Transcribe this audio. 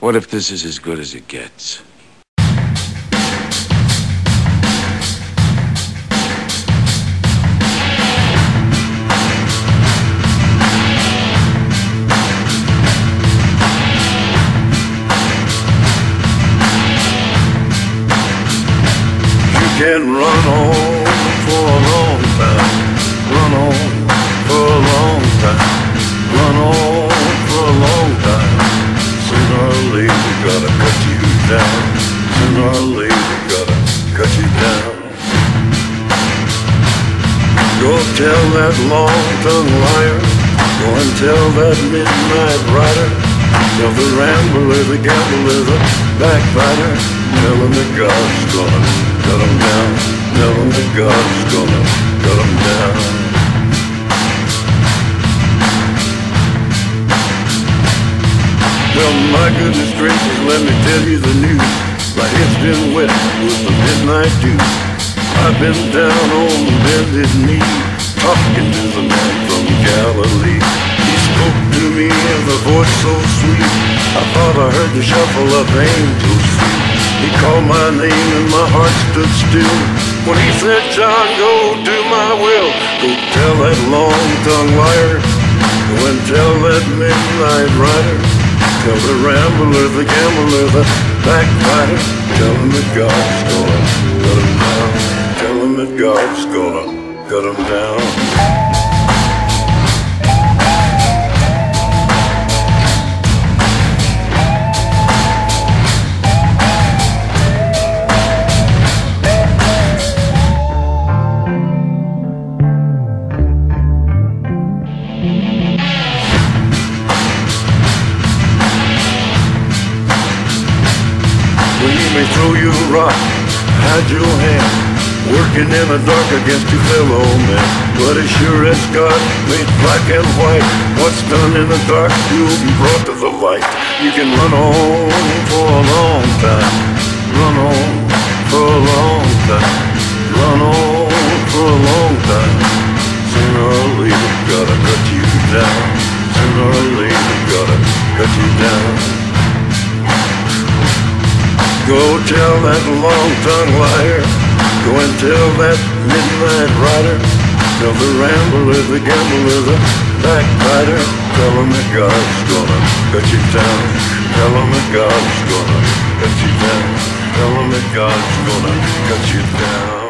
What if this is as good as it gets? You can run on for a long time, run on for a long time, run on for a long time. Sooner or later gotta cut you down, sooner or later gotta cut you down. Go tell that long-tongued liar, go and tell that midnight rider, tell the rambler, the gambler, the backbiter, tell him that God's gonna cut him down, tell him that God's gonna cut him down. Well, my goodness gracious, let me tell you the news. My head's been wet with the midnight dew. I've been down on bended knee, talking to the man from Galilee. He spoke to me with a voice so sweet, I thought I heard the shuffle of angels' feet. He called my name and my heart stood still when he said, John, go do my will. Go tell that long-tongued liar, go and tell that midnight rider, tell the rambler, the gambler, the backbiter, tell him that God's gonna cut him down, tell him that God's gonna cut him down. May throw you a rock, hide your hand, working in the dark against your fellow man. But as sure as God made black and white, what's done in the dark will be brought to the light. You can run on for a long time, run on for a long time, run on for a long time. Sooner or later gotta cut you down, sooner or later gotta cut you down. Go tell that long-tongued liar, go and tell that midnight rider, tell the rambler, the gambler, the backbiter, tell him that God's gonna cut you down, tell him that God's gonna cut you down, tell him that God's gonna cut you down.